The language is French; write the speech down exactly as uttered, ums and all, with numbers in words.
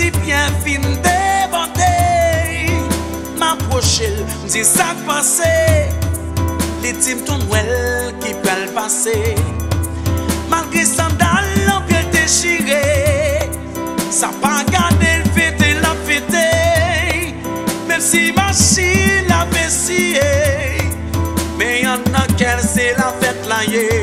ti bien fin débordé. M'approche, m'dit ça passé. Les tim ton nouel qui peut le passer. Malgré sandales en pied déchiré, ça pas gardé le fêté la fêté. Même si machine la vessier, mais y'en a qu'elle c'est la fête là.